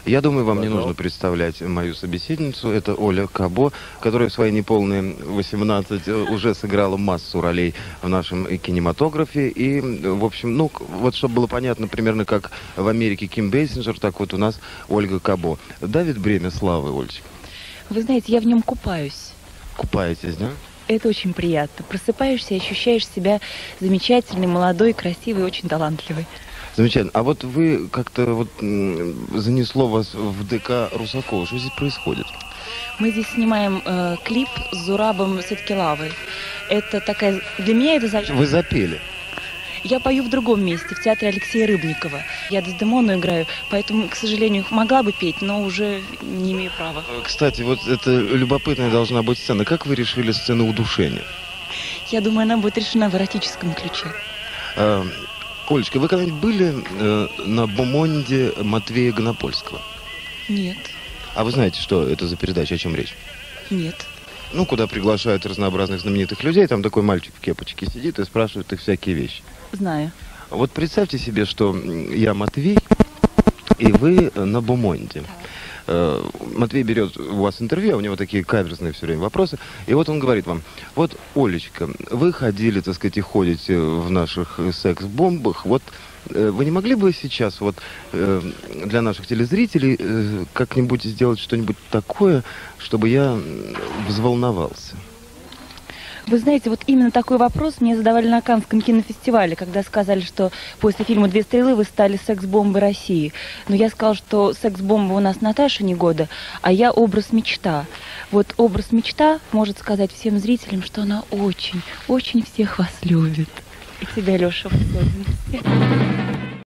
Я думаю, вам не нужно представлять мою собеседницу. Это Оля Кабо, которая в свои неполные 18 уже сыграла массу ролей в нашем кинематографе. И, в общем, ну, вот чтобы было понятно, примерно как в Америке Ким Бейсинджер, так вот у нас Ольга Кабо. Давит бремя славы, Олечка? Вы знаете, я в нем купаюсь. Купаетесь, да? Это очень приятно. Просыпаешься и ощущаешь себя замечательной, молодой, красивой, очень талантливой. Замечательно. А вот вы как-то вот занесло вас в ДК Русакова. Что здесь происходит? Мы здесь снимаем клип с Зурабом Сеткилавой. Это такая... Для меня это... Вы запели? Я пою в другом месте, в театре Алексея Рыбникова. Я Дездемону играю, поэтому, к сожалению, могла бы петь, но уже не имею права. Кстати, вот это любопытная должна быть сцена. Как вы решили сцену удушения? Я думаю, она будет решена в эротическом ключе. Олечка, вы когда-нибудь были на бомонде Матвея Гонопольского? Нет. А вы знаете, что это за передача, о чем речь? Нет. Ну, куда приглашают разнообразных знаменитых людей, там такой мальчик в кепочке сидит и спрашивает их всякие вещи. Знаю. Вот представьте себе, что я Матвей, и вы на бомонде. Матвей берет у вас интервью, а у него такие каверзные все время вопросы. И вот он говорит вам: вот, Олечка, вы ходили, так сказать, и ходите в наших секс-бомбах. Вот вы не могли бы сейчас вот для наших телезрителей как-нибудь сделать что-нибудь такое, чтобы я взволновался? Вы знаете, вот именно такой вопрос мне задавали на Каннском кинофестивале, когда сказали, что после фильма «Две стрелы» вы стали секс-бомбой России. Но я сказала, что секс-бомба у нас Наташа Негода, а я образ мечта. Вот образ мечта может сказать всем зрителям, что она очень, очень всех вас любит. И тебя, Леша, в особенности.